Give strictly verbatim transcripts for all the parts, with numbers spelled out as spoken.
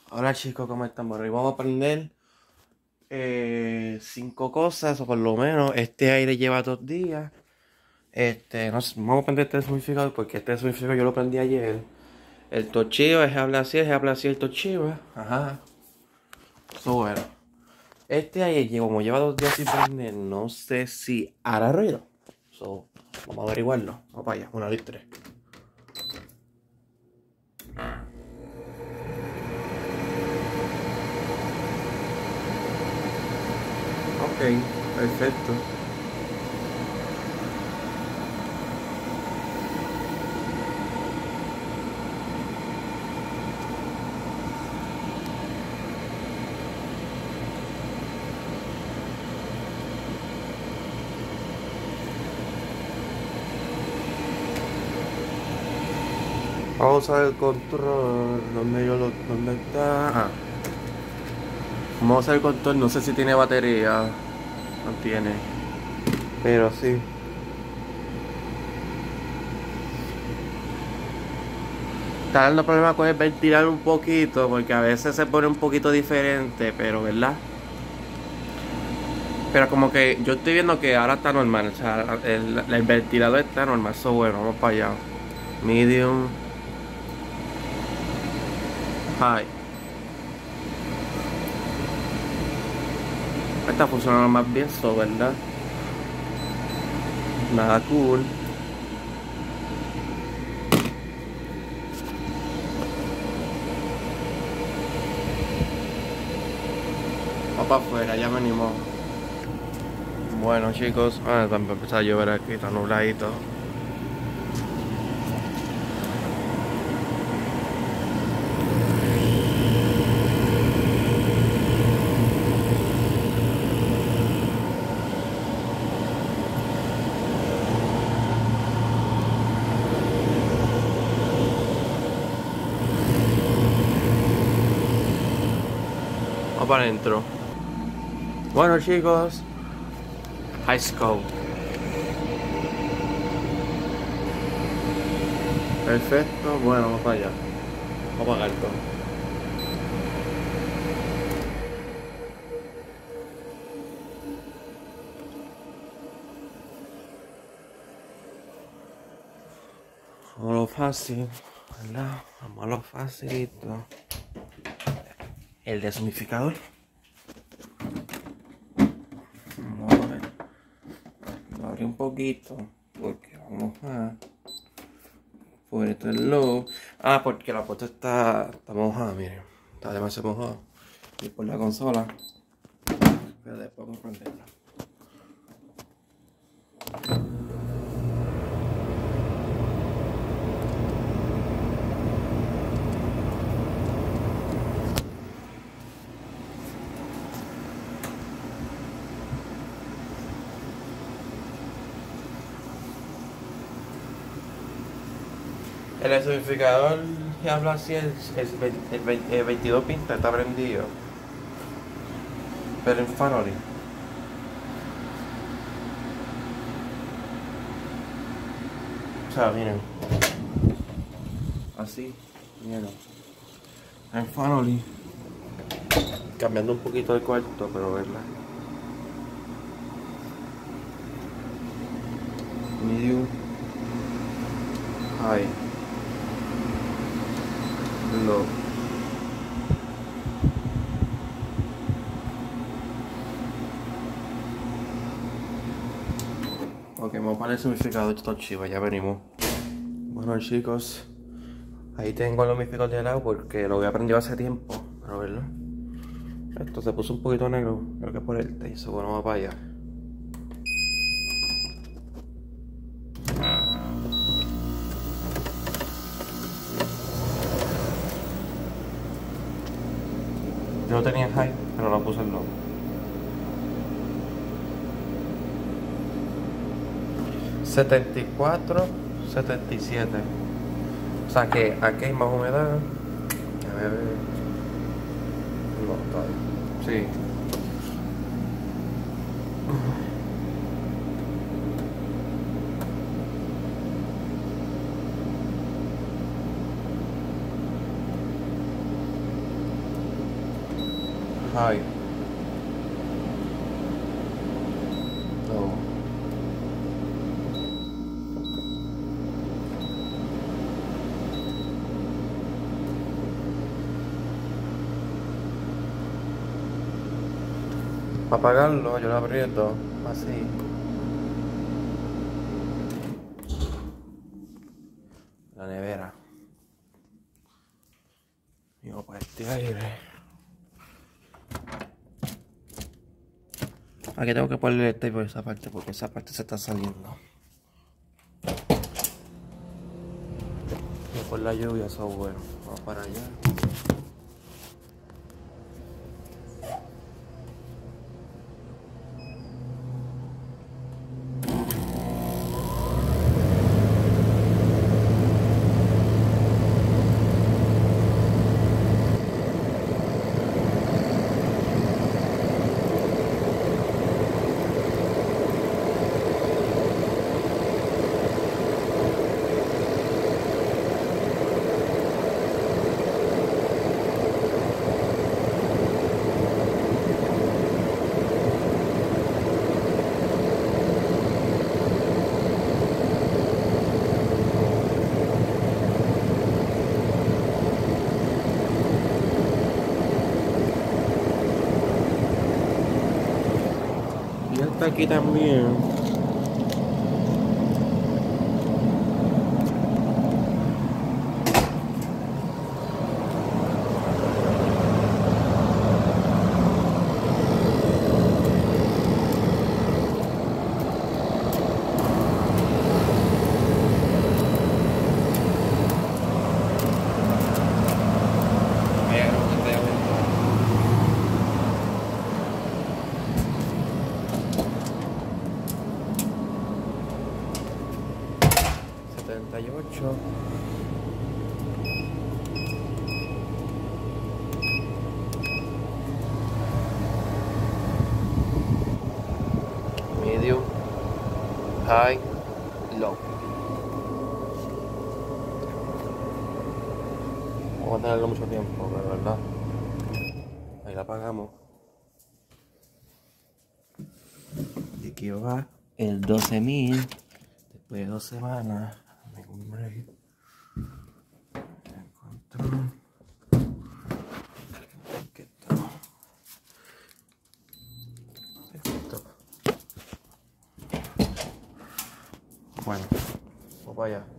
Hola chicos, ¿cómo están? Bueno, hoy vamos a aprender eh, cinco cosas, o por lo menos este aire lleva dos días. Este, no sé, vamos a aprender este deshumidificador porque este deshumidificador yo lo aprendí ayer. El Toshiba es habla así, es habla así el Toshiba. Ajá. Eso bueno. Este aire, como lleva dos días sin prender, no sé si hará ruido. So, vamos a averiguarlo. Vamos para allá, una, dos, tres. Ok, perfecto. Vamos a ver el control. ¿Dónde yo lo.? ¿Dónde está? Ah. Vamos a ver el control. No sé si tiene batería. No tiene. Pero sí. Está dando problemas con el ventilar un poquito. Porque a veces se pone un poquito diferente. Pero, ¿verdad? Pero como que yo estoy viendo que ahora está normal. O sea, el, el ventilador está normal. Eso bueno. Vamos para allá. Medium. High. Está funcionando más bien eso, ¿verdad? Nada cool. Vamos para afuera, ya me animó. Bueno chicos, ah, va a empezar a llover aquí, está nubladito. Vamos para adentro. Bueno chicos, high school. Perfecto, bueno, vamos para allá. Vamos a pagar todo. Vamos a lo fácil, ¿verdad? Vamos a lo facilito. El deshumidificador. Vamos a ver. Lo abrí un poquito porque vamos a poner esto en low. Ah, porque la puerta está, está mojada, miren. Está demasiado mojada. Y por la consola. Pero después vamos a prenderla. El deshumidificador que habla así, el, el, el, el veintidós pinta está prendido. Pero en Fanoli. O sea, miren. Así, miren. En Fanoli. Cambiando un poquito de cuarto, pero verdad. Medium. High. Low. Ok, vamos para el humidificador de Toshiba, ya venimos. Bueno chicos, ahí tengo el humidificador de lado porque lo había aprendido hace tiempo, pero verlo. Esto se puso un poquito negro, creo que por el taste, bueno, vamos para allá. Yo lo tenía en high, pero lo puse en low. setenta y cuatro, setenta y siete. O sea que aquí hay más humedad. A ver. No, todavía. Sí. Ay. No. Para apagarlo, yo lo aprieto así. La nevera. Y vamos para este aire. Aquí tengo que ponerle el tape por esa parte porque esa parte se está saliendo. Y por la lluvia, eso es bueno. Vamos para allá. Y está aquí también. setenta y ocho. Medium, high, low. Vamos a tenerlo mucho tiempo, pero verdad. Ahí la apagamos. Y aquí va el doce mil. Después de dos semanas. Un break. Control. Aquí está. Perfecto. Bueno, vamos para allá.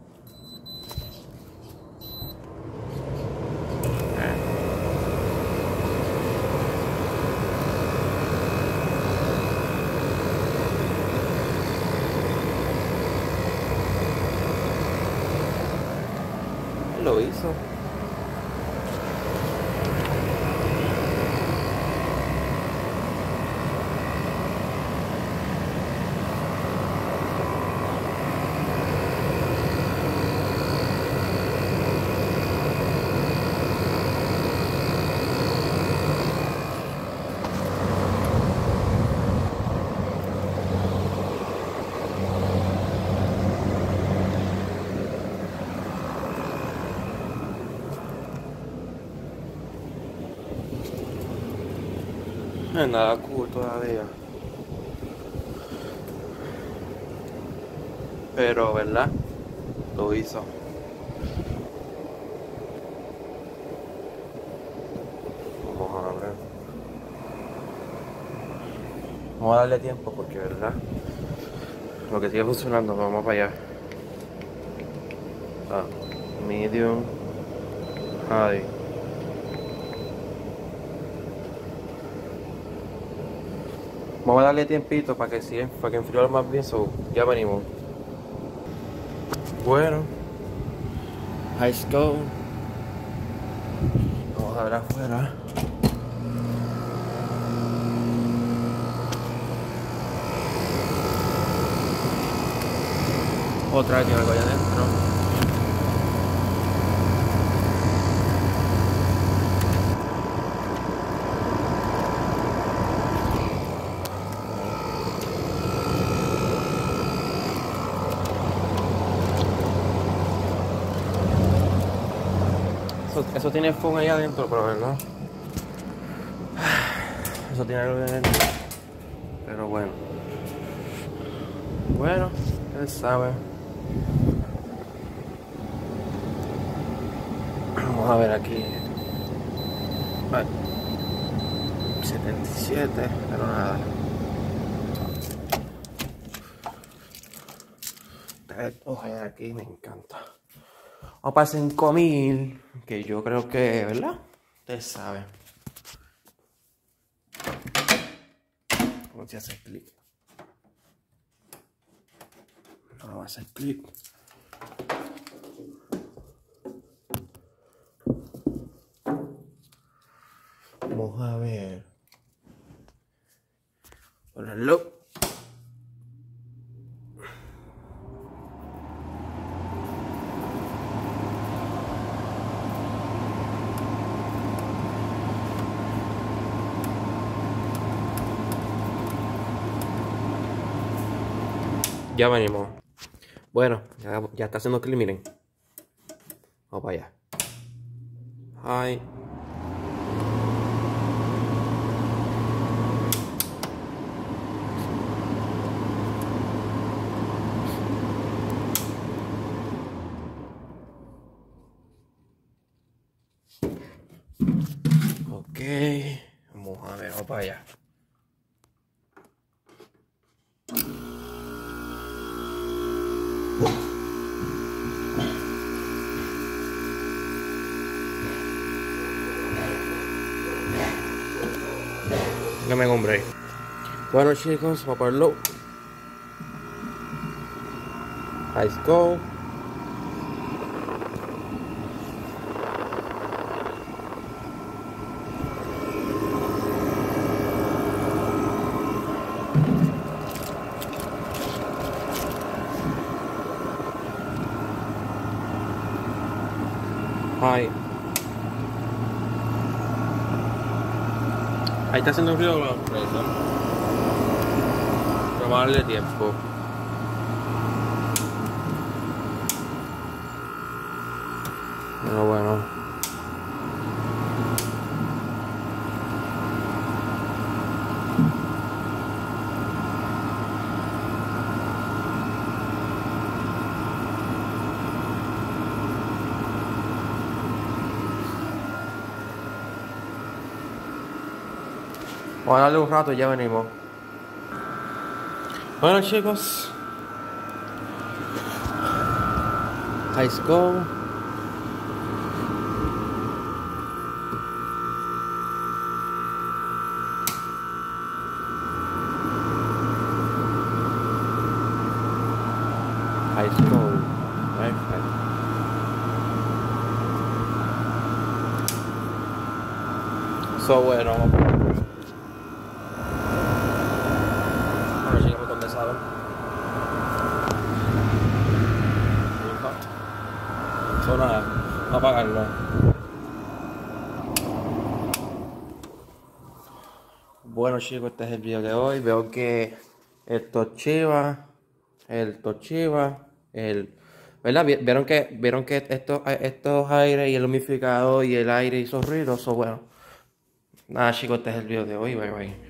Lo hizo. Nada cool todavía. Pero, ¿verdad? Lo hizo. Vamos a ver. Vamos a darle tiempo porque, ¿verdad? Lo que sigue funcionando, vamos para allá. Ah, medium, high. Vamos a darle tiempito para que siga, para que enfríe más bien, so ya venimos. Bueno, high scope. Vamos a ver afuera. Otra que algo allá adentro. Eso, eso tiene foam ahí adentro, pero verdad. eso tiene algo de dentro. Pero bueno. Bueno, él sabe. Vamos a ver aquí. Ay, setenta y siete, pero nada. Ojalá aquí me encanta. Vamos para cinco mil, que yo creo que, ¿verdad? Ustedes saben. Vamos a hacer clic. Vamos a hacer clic. Vamos a ver. Ponerlo. Ya venimos. Bueno, ya, ya está haciendo clic, miren. Vamos para allá. Hi. Ok. Vamos a ver, vamos para allá. Dame un break. Bueno chicos, vamos a ponerlo. Let's go. Hi. Ahí está haciendo ruido la presa. Pero vamos a darle tiempo. Pero bueno. Vamos a darle un rato y ya venimos. Bueno chicos. Let's go. Let's go. Perfect. So bueno. Ahora llegamos donde saben. So nada, a apagarlo. Bueno chicos, este es el video de hoy. Veo que el Toshiba, el Toshiba, el, ¿verdad? Vieron que, vieron que estos, estos aires y el humidificador y el aire hizo ruido. So bueno, nada chicos, este es el video de hoy. Bye bye.